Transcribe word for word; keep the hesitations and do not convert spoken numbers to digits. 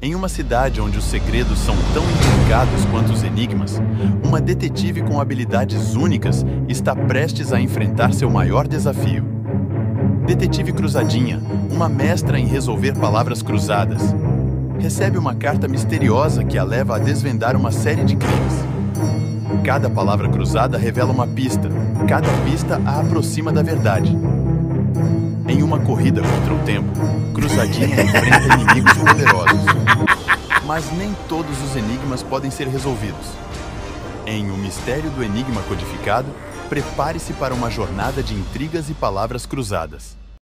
Em uma cidade onde os segredos são tão intrincados quanto os enigmas, uma detetive com habilidades únicas está prestes a enfrentar seu maior desafio. Detetive Cruzadinha, uma mestra em resolver palavras cruzadas, recebe uma carta misteriosa que a leva a desvendar uma série de crimes. Cada palavra cruzada revela uma pista, cada pista a aproxima da verdade. Em uma corrida contra o tempo, Cruzadinha enfrenta inimigos poderosos. Mas nem todos os enigmas podem ser resolvidos. Em O Mistério do Enigma Codificado, prepare-se para uma jornada de intrigas e palavras cruzadas.